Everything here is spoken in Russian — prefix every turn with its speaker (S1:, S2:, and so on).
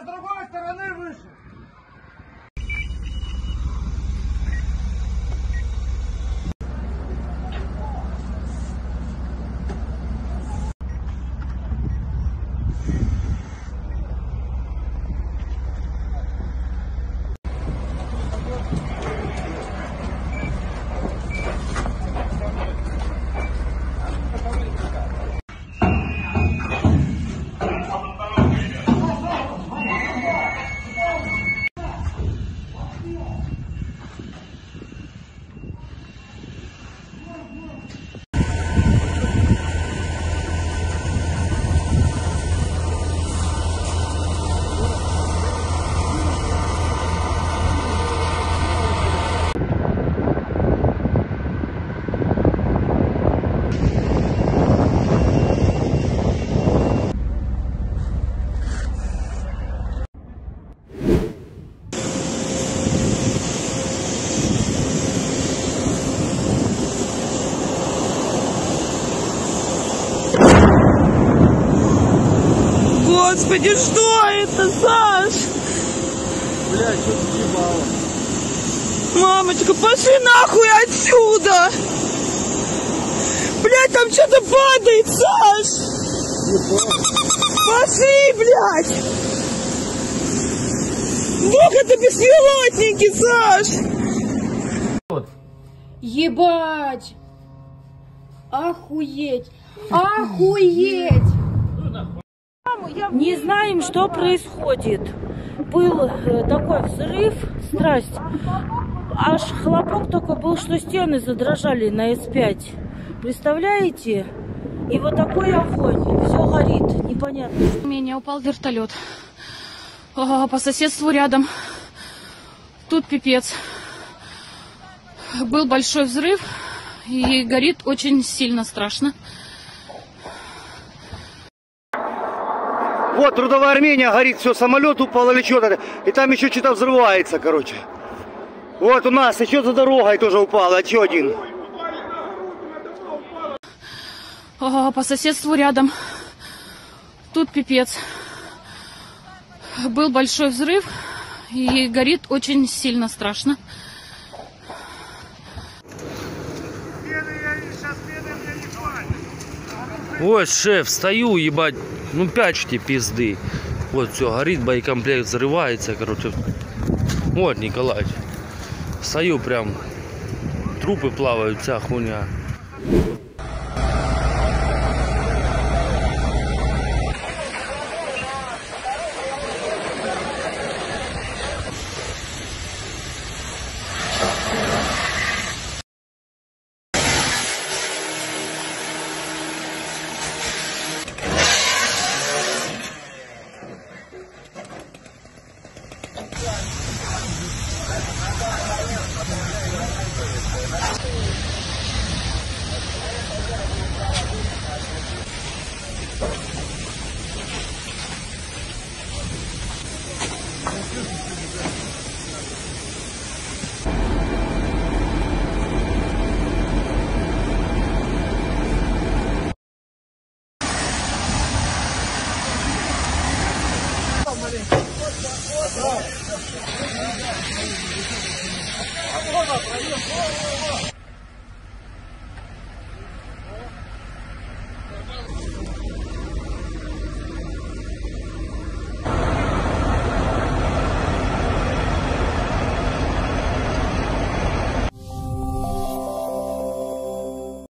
S1: с другой стороны вышел.
S2: Господи, что это, Саш?
S1: Блядь, что-то съебало.
S2: Мамочка, пошли нахуй отсюда! Блядь, там что-то падает, Саш! Пошли, блядь! Бог, это беспилотники, Саш!
S3: Ебать! Охуеть! Охуеть!
S4: Не знаем, что происходит. Был такой взрыв, страсть. Аж хлопок только был, что стены задрожали на С5. Представляете? И вот такой огонь. Все горит. Непонятно.
S3: У меня упал вертолет. По соседству рядом. Тут пипец. Был большой взрыв. И горит очень сильно, страшно.
S1: Вот Трудовая Армения горит, все, самолет упал или что-то. И там еще что-то взрывается, короче. Вот у нас еще за дорогой тоже упал, еще один.
S3: По соседству рядом. Тут пипец. Был большой взрыв. И горит очень сильно, страшно.
S5: Вот, шеф, стою, ебать, ну 5 пизды. Вот, все, горит, боекомплект взрывается, короче. Вот, Николай. Стою прям, трупы плавают, вся хуйня.